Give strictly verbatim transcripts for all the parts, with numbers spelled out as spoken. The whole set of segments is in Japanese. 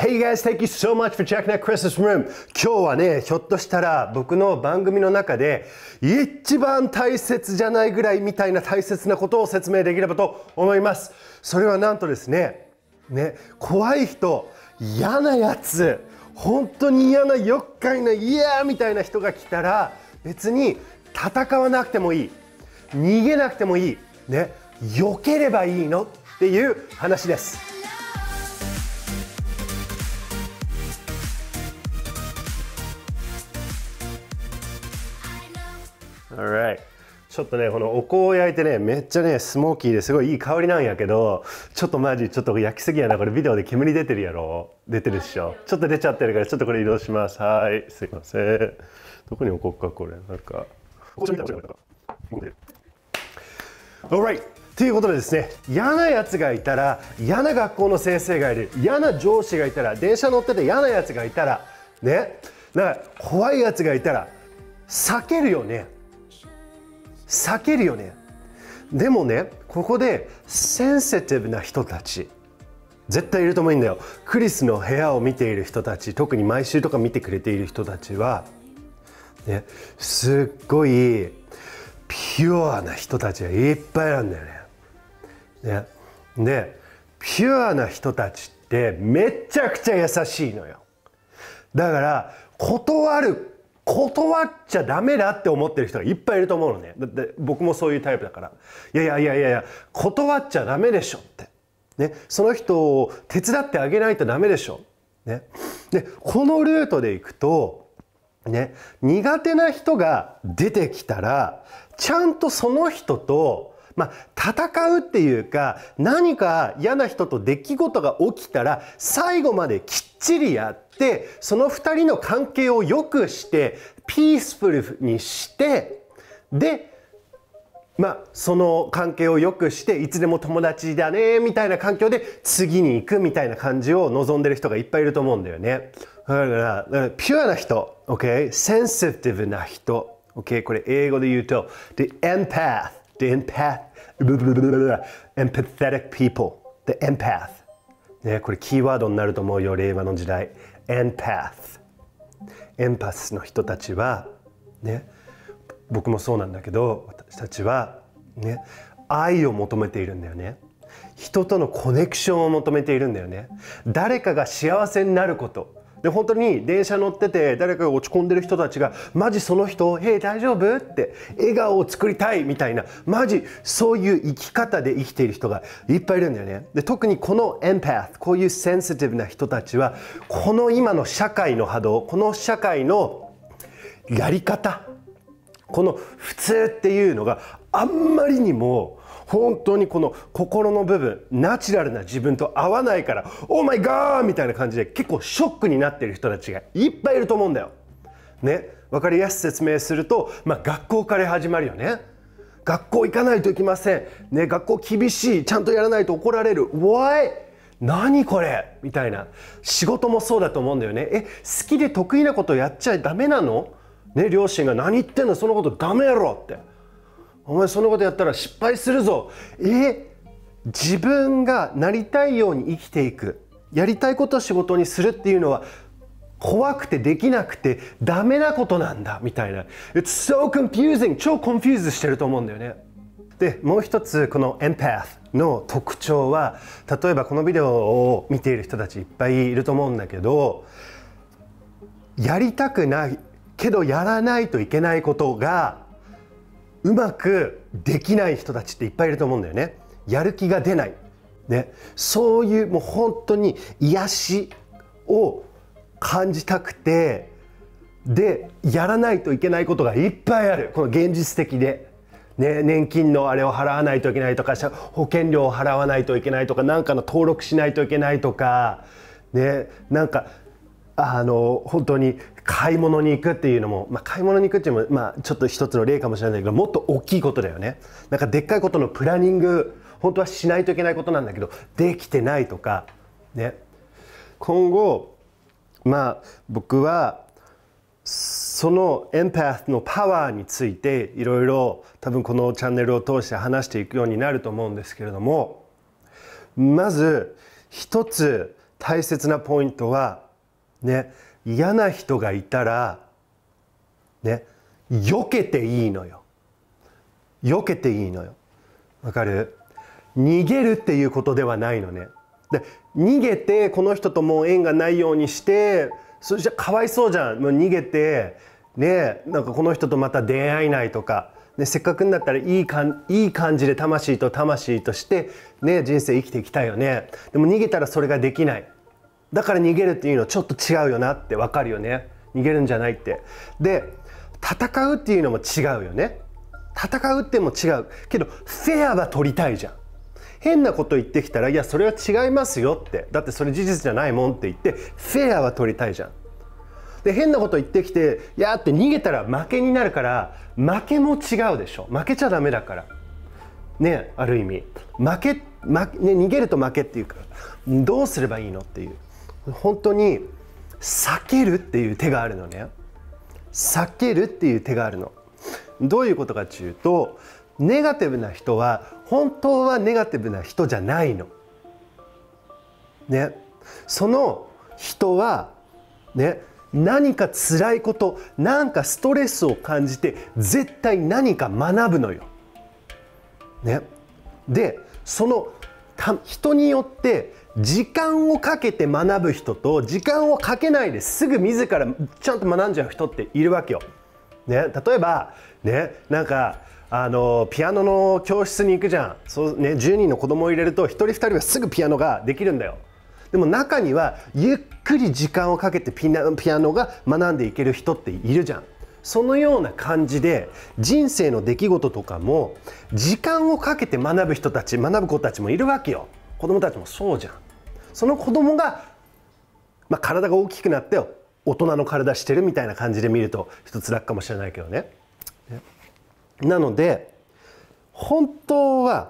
Hey guys, thank you so much for checking out Chris's room. 今日はね、ひょっとしたら僕の番組の中で一番大切じゃないぐらいみたいな大切なことを説明できればと思います。それはなんとですね、ね、怖い人、嫌なやつ、本当に嫌な厄介な嫌みたいな人が来たら別に戦わなくてもいい、逃げなくてもいい、ね、避ければいいのっていう話です。Alright. ちょっとね、このお香を焼いてね、めっちゃね、スモーキーですごいいい香りなんやけど、ちょっとマジ、ちょっと焼きすぎやな。これビデオで煙出てるやろ。出てるっしょ。ちょっと出ちゃってるから、ちょっとこれ移動します。はい、すいません。どこに置こうか、これ。なんか。Alright. ということでですね、嫌なやつがいたら、嫌な学校の先生がいる、嫌な上司がいたら、電車乗ってて嫌なやつがいたら、ね、なんか怖いやつがいたら、避けるよね。避けるよね。でもね、ここでセンシティブな人たち絶対いると思うんだよ。クリスの部屋を見ている人たち、特に毎週とか見てくれている人たちは、ね、すっごいピュアな人たちがいっぱいなんだよね。ね、で、ピュアな人たちってめちゃくちゃ優しいのよ。だから断る断っちゃダメだって思ってる人がいっぱいいると思うのね。だって僕もそういうタイプだから。いやいやいやいやいや、断っちゃダメでしょって。ね、その人を手伝ってあげないとダメでしょ。ね。で、このルートで行くと、ね、苦手な人が出てきたら、ちゃんとその人と、まあ、戦うっていうか、何か嫌な人と出来事が起きたら、最後まできっちりやって、その二人の関係を良くして、ピースフルにして、で、まあ、その関係を良くして、いつでも友達だね、みたいな環境で次に行くみたいな感じを望んでる人がいっぱいいると思うんだよね。だから、だからピュアな人、OK? センシティブな人、OK? これ英語で言うと、the empath, the empath, empathetic people, the empath. ね、これキーワードになると思うよ、令和の時代。empath。エンパスの人たちは、ね、僕もそうなんだけど、私たちは、ね、愛を求めているんだよね。人とのコネクションを求めているんだよね。誰かが幸せになること。で、本当に電車乗ってて誰かが落ち込んでる人たちがマジその人を「へい大丈夫?」って笑顔を作りたいみたいな、マジそういう生き方で生きている人がいっぱいいるんだよね。で、特にこのエンパス、こういうセンシティブな人たちはこの今の社会の波動、この社会のやり方、この普通っていうのがあんまりにも本当にこの心の部分、ナチュラルな自分と合わないから「オーマイガー!」みたいな感じで結構ショックになっている人たちがいっぱいいると思うんだよ。ね、分かりやすく説明すると、まあ、学校から始まるよね。学校行かないといけません。ね、学校厳しい。ちゃんとやらないと怒られる。Why?何これみたいな。仕事もそうだと思うんだよね。え、好きで得意なことやっちゃダメなの？ね、両親が何言ってんの、そのことダメやろって。お前そのことやったら失敗するぞ。え、自分がなりたいように生きていく。やりたいことを仕事にするっていうのは怖くてできなくてダメなことなんだみたいな。It's so confusing. 超コンフューズしてると思うんだよね。で、もう一つこのエンパスの特徴は、例えばこのビデオを見ている人たちいっぱいいると思うんだけど、やりたくないけどやらないといけないことがうまくできない人たちっていっぱいいると思うんだよね。やる気が出ない、ね、そういうもう本当に癒しを感じたくて、でやらないといけないことがいっぱいある。この現実的で、ね、年金のあれを払わないといけないとか、保険料を払わないといけないとか、何かの登録しないといけないとか、ね、なんかあの本当に買い物に行くっていうのも、まあ、買い物に行くっていうのも、まあ、ちょっと一つの例かもしれないけど、もっと大きいことだよね。なんかでっかいことのプランニング、本当はしないといけないことなんだけどできてないとかね。今後まあ僕はそのエンパスのパワーについていろいろ多分このチャンネルを通して話していくようになると思うんですけれども、まず一つ大切なポイントはね、嫌な人がいたらね、避けていいのよ。避けていいのよ。わかる？逃げるっていうことではないのね。で、逃げてこの人ともう縁がないようにして、それじゃかわいそうじゃん。もう逃げてね、なんかこの人とまた出会えないとか、ね、せっかくんだったらいいかんいい感じで魂と魂としてね、人生生きていきたいよね。でも逃げたらそれができない。だから逃げるっていうのちょっと違うよなってわかるよね。逃げるんじゃないって。で、戦うっていうのも違うよね。戦うっても違うけど、フェアは取りたいじゃん。変なこと言ってきたら、いやそれは違いますよって、だってそれ事実じゃないもんって言ってフェアは取りたいじゃん。で、変なこと言ってきていやーって逃げたら負けになるから、負けも違うでしょ。負けちゃダメだからね。ある意味負け、負け、ね、逃げると負けっていうか、どうすればいいのっていう、本当に避けるっていう手があるのね。避けるっていう手があるの。どういうことかっていうと、ネガティブな人は本当はネガティブな人じゃないの。ね、その人はね、何か辛いこと、何かストレスを感じて絶対何か学ぶのよ。ね、で、その人によって時間をかけて学ぶ人と、時間をかけないですぐ自らちゃんと学んじゃう人っているわけよ。ね、例えばね、なんかあのピアノの教室に行くじゃん。そう、ね、じゅうにんの子供を入れるとひとりふたりはすぐピアノができるんだよ。でも中にはゆっくり時間をかけてピアピアノが学んでいける人っているじゃん。そのような感じで人生の出来事とかも時間をかけて学ぶ人たち、学ぶ子たちもいるわけよ。子供たちもそうじゃん。その子供が、まあ、体が大きくなって大人の体してるみたいな感じで見ると一つ楽かもしれないけどね。なので本当は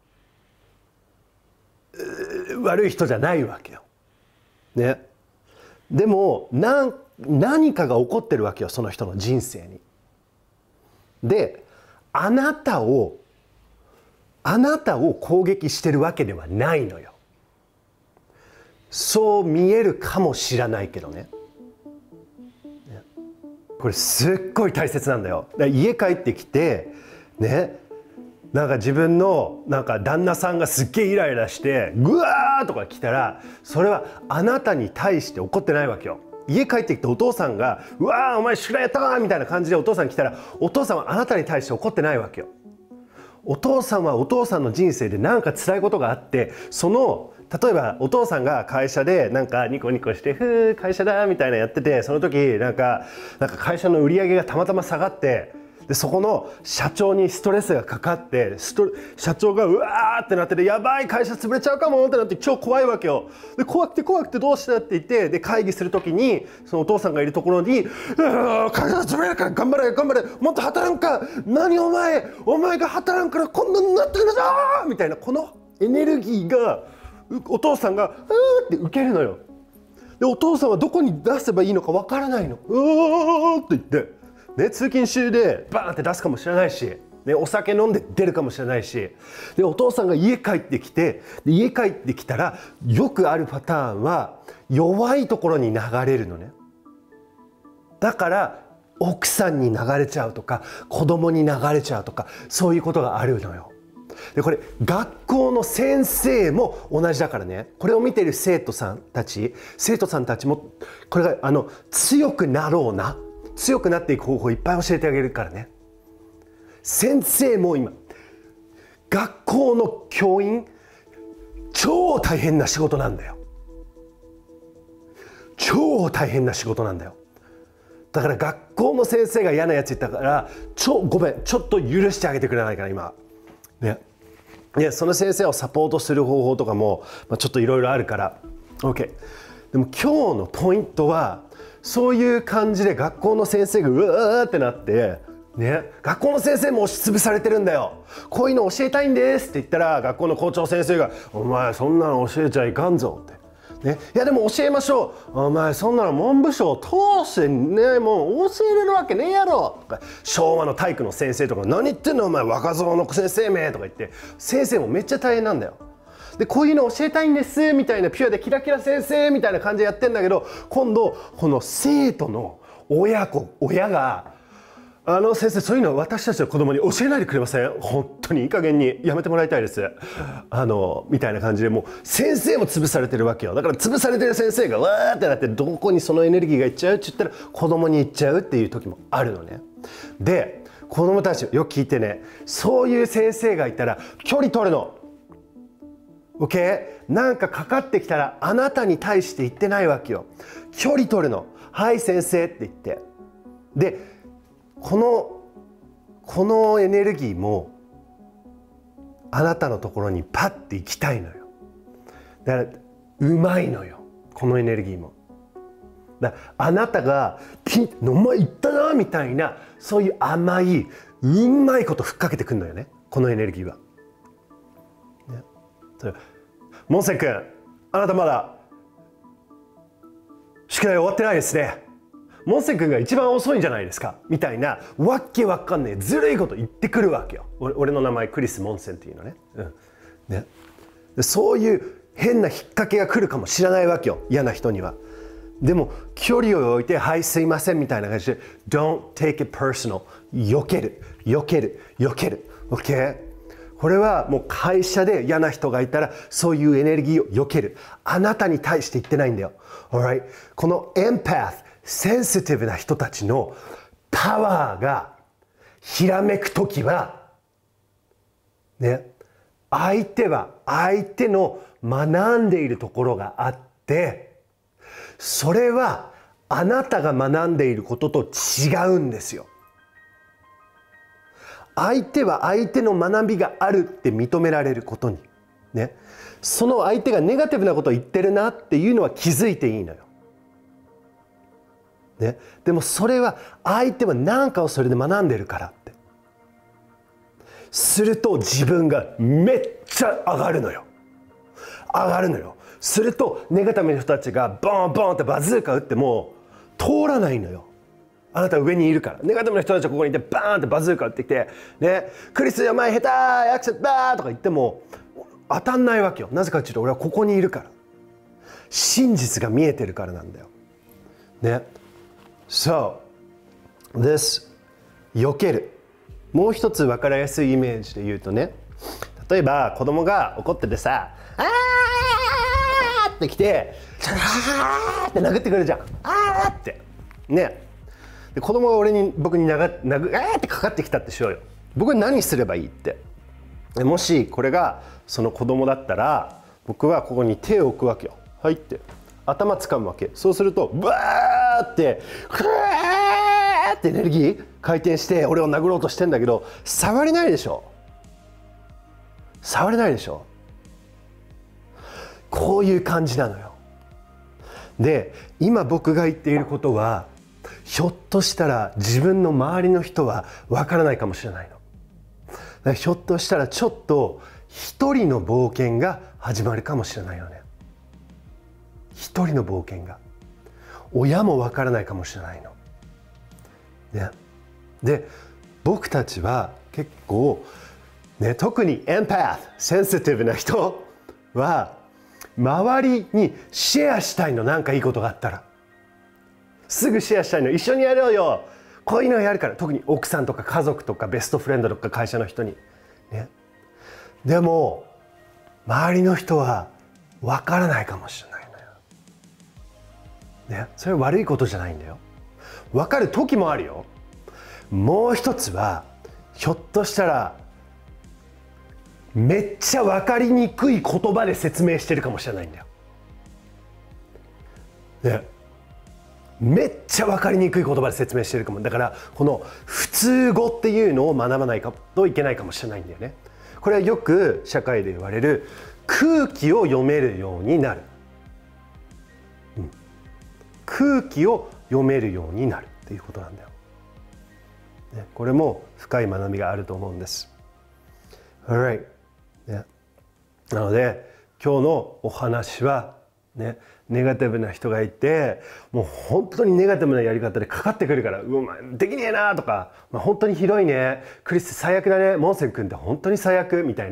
悪い人じゃないわけよ。ね。でも何、何かが起こってるわけよ、その人の人生に。で、あなたをあなたを攻撃してるわけではないのよ。そう見えるかもしれないけどね。これすっごい大切なんだよ。だから家帰ってきてね、なんか自分のなんか旦那さんがすっげえイライラしてグワーとか来たら、それはあなたに対して怒ってないわけよ。家帰ってきてお父さんがうわーお前宿題やったーみたいな感じでお父さん来たら、お父さんはあなたに対して怒ってないわけよ。お父さんはお父さんの人生で何か辛いことがあって、その例えばお父さんが会社でなんかニコニコしてふー会社だみたいなやってて、その時なんかなんか会社の売り上げがたまたま下がって、でそこの社長にストレスがかかって、スト社長がうわーってなってて、やばい会社潰れちゃうかもってなって超怖いわけよ。で怖くて怖くてどうしたって言って、で会議する時にそのお父さんがいるところに「会社潰れるから頑張れ頑張れもっと働んか、何お前お前が働んからこんなになってるのじゃ!」みたいな、このエネルギーがお父さんが「うー」って受けるのよ。でお父さんはどこに出せばいいのかわからないの。うーって言ってね、通勤中でバーンって出すかもしれないし、ね、お酒飲んで出るかもしれないし、でお父さんが家帰ってきて、で家帰ってきたらよくあるパターンは弱いところに流れるのね。だから奥さんに流れちゃうとか子供に流れちゃうとか、そういうことがあるのよ。でこれ学校の先生も同じだからね。これを見ている生徒さんたち生徒さんたちもこれがあの強くなろうな、強くなっていく方法いっぱい教えてあげるからね。先生も今学校の教員超大変な仕事なんだよ。超大変な仕事なんだよ。だから学校の先生が嫌なやつ言ったからちょごめんちょっと許してあげてくれないかな今ね。でその先生をサポートする方法とかも、まあ、ちょっといろいろあるから OK。 でも今日のポイントはそういう感じで学校の先生がうわーってなってね、学校の先生も押しつぶされてるんだよ。こういうの教えたいんですって言ったら、学校の校長先生が「お前そんなの教えちゃいかんぞ」って、ね、いやでも教えましょう、お前そんなの文部省通してねもう教えれるわけねえやろとか、昭和の体育の先生とか「何言ってんのお前若造の先生め」とか言って、先生もめっちゃ大変なんだよ。 でこういうの教えたいんですみたいなピュアでキラキラ先生みたいな感じでやってんだけど、今度この生徒の親子親があの先生そういうの私たちの子供に教えないでくれません、本当にいい加減にやめてもらいたいです、あのみたいな感じで、もう先生も潰されてるわけよ。だから潰されてる先生がわーってなってどこにそのエネルギーがいっちゃうって言ったら子供にいっちゃうっていう時もあるのね。で子供たちよく聞いてね、そういう先生がいたら距離取るの。 OK？ なんかかかってきたらあなたに対して言ってないわけよ。距離取るの。はい先生って言って、でこのこのエネルギーもあなたのところにパッて行きたいのよ。だからうまいのよ、このエネルギーも。だからあなたがピン「お前言ったな」みたいな、そういう甘いうまいことふっかけてくるのよね、このエネルギーは。ね、それモンセン君、あなたまだ宿題終わってないですね。モンセン君が一番遅いんじゃないですかみたいな、わけわかんねえずるいこと言ってくるわけよ。俺, 俺の名前クリス・モンセンっていうのね。うんね、でそういう変な引っ掛けが来るかもしれないわけよ、嫌な人には。でも距離を置いて「はいすいません」みたいな感じで「Don't take it personal」避ける避ける避ける OK？ これはもう会社で嫌な人がいたらそういうエネルギーを避ける。あなたに対して言ってないんだよ。Alright？ このエンパス、センシティブな人たちのパワーがひらめくときはね、相手は相手の学んでいるところがあって、それはあなたが学んでいることと違うんですよ。相手は相手の学びがあるって認められることにね、その相手がネガティブなことを言ってるなっていうのは気づいていいのよ。ね、でもそれは相手は何かをそれで学んでるからってすると自分がめっちゃ上がるのよ。上がるのよ。するとネガティブな人たちがボンボンってバズーカ打っても通らないのよ。あなた上にいるから。ネガティブな人たちがここにいてバーンってバズーカ打ってきてね、クリスお前下手アクセスバーとか言っても当たんないわけよ。なぜかっていうと俺はここにいるから。真実が見えてるからなんだよ。ね。So, this 避ける。もう一つ分かりやすいイメージで言うとね、例えば子供が怒っててさ、あーって来て、あーって殴ってくるじゃん。あーってね。で子供が俺に僕に殴殴あーってかかってきたってしようよ。僕は何すればいいって。もしこれがその子供だったら、僕はここに手を置くわけよ。はいって。頭掴むわけ。そうするとバーってクーってエネルギー回転して俺を殴ろうとしてんだけど、触れないでしょ。触れないでしょ。こういう感じなのよ。で今僕が言っていることはひょっとしたら自分の周りの人はわからないかもしれないの。だからひょっとしたらちょっと一人の冒険が始まるかもしれないよね。一人の冒険が。親もわからないかもしれないの。ね、で僕たちは結構、ね、特にエンパス、センシティブな人は周りにシェアしたいの。なんかいいことがあったらすぐシェアしたいの。一緒にやろうよ、こういうのやるから。特に奥さんとか家族とかベストフレンドとか会社の人に、ね、でも周りの人はわからないかもしれないのよ、ね、それは悪いことじゃないんだよ。わかる時もあるよ。もう一つはひょっとしたらめっちゃ分かりにくい言葉で説明してるかもしれないんだよ。ね、めっちゃ分かりにくい言葉で説明してるかも。だからこの普通語っていうのを学ばないといけないかもしれないんだよね。これはよく社会で言われる空気を読めるようになる、うん、空気を読めるようになるっていうことなんだよ、ね、これも深い学びがあると思うんです。 Alright、ね、なので今日のお話はね、ネガティブな人がいてもう本当にネガティブなやり方でかかってくるから、うわできねえなとか、まあ、本当にひどいね、クリス最悪だね、モンセン君って本当に最悪みたいな、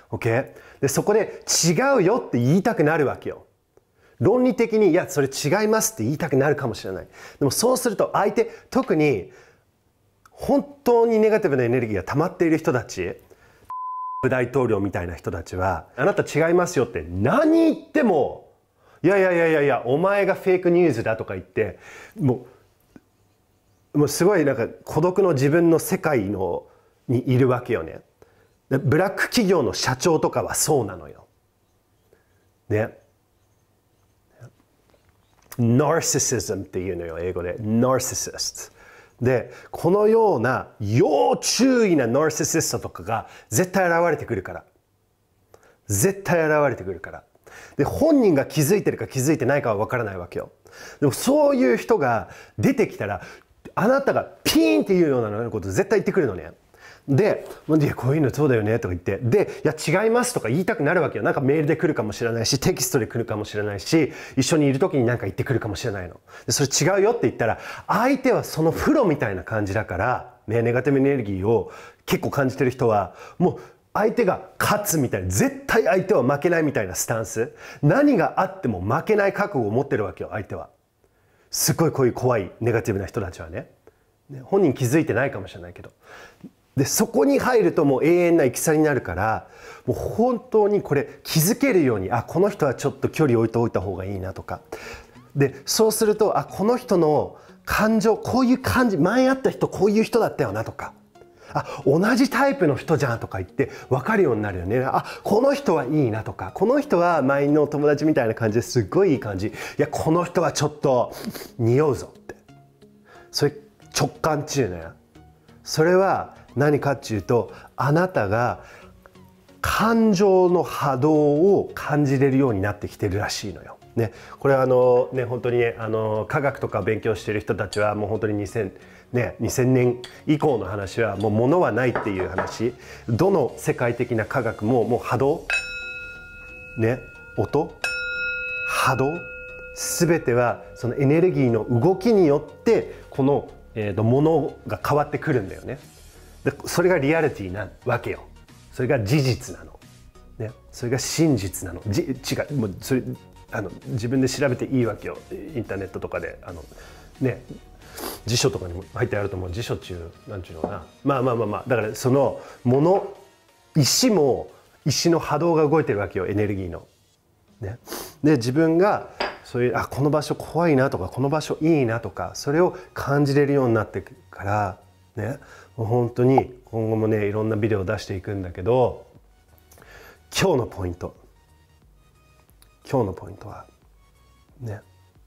OK？ でそこで違うよって言いたくなるわけよ。論理的にいやそれ違いますって言いたくなるかもしれない。でもそうすると相手、特に本当にネガティブなエネルギーが溜まっている人たち、大統領みたいな人たちはあなた違いますよって何言ってもいやいやいやいやいやお前がフェイクニュースだとか言ってもうもうすごいなんか孤独の自分の世界のにいるわけよね。ブラック企業の社長とかはそうなのよ。ね。Narcissism っていうのよ、英語で。Narcissist。で、このような要注意な Narcissist とかが絶対現れてくるから。絶対現れてくるから。で、本人が気づいてるか気づいてないかは分からないわけよ。でもそういう人が出てきたら、あなたがピーンっていうようなこと絶対言ってくるのね。で、こういうのそうだよねとか言って、で、いや違いますとか言いたくなるわけよ。なんかメールで来るかもしれないし、テキストで来るかもしれないし、一緒にいる時に何か言ってくるかもしれないの。で、それ違うよって言ったら、相手はそのプロみたいな感じだから、ね、ネガティブエネルギーを結構感じてる人は、もう相手が勝つみたいな、絶対相手は負けないみたいなスタンス。何があっても負けない覚悟を持ってるわけよ、相手は。すっごいこういう怖いネガティブな人たちはね。ね、本人気づいてないかもしれないけど。でそこに入るともう永遠な戦になるから、もう本当にこれ気づけるように、あこの人はちょっと距離を置いておいた方がいいなとか。でそうすると、あこの人の感情こういう感じ、前会った人こういう人だったよなとか、あ同じタイプの人じゃんとか言って分かるようになるよね。あこの人はいいなとか、この人は前の友達みたいな感じですっごいいい感じ、いやこの人はちょっと匂うぞって、それ直感っていうのや。それは何かっていうと、あなたが感情の波動を感じれるようになってきてるらしいのよ。ね、これはあのね本当にねあの科学とか勉強してる人たちはもう本当ににせんねにせんねん以降の話はもう物はないっていう話。どの世界的な科学ももう波動ね、音波動全てはそのエネルギーの動きによってこの、えー、とものが変わってくるんだよね。でそれがリアリティなわけよ。それが事実なの、ね、それが真実なの。じ違うもうそれあの自分で調べていいわけよ。インターネットとかであの、ね、辞書とかにも入ってあると思う。辞書中なんちゅうのかな、まあまあまあまあだからそのもの石も石の波動が動いてるわけよ、エネルギーの。ね、で自分がそういうあこの場所怖いなとかこの場所いいなとか、それを感じれるようになってくからね、もう本当に今後もねいろんなビデオを出していくんだけど、今日のポイント今日のポイントはね、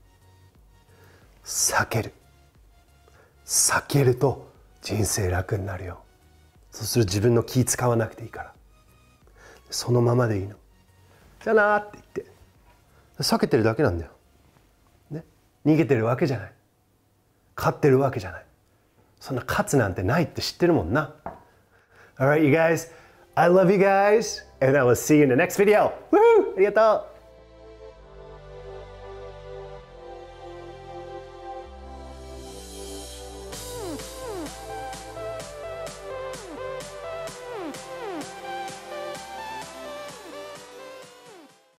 避ける避けると人生楽になるよ。そうすると自分の気使わなくていいから、そのままでいいの。じゃあなーって言って避けてるだけなんだよ、ね、逃げてるわけじゃない、勝ってるわけじゃない。そんな勝つなんてないって知ってるもんな。 Alright you guys, I love you guys and I will see you in the next video. Woohoo! ありがとう。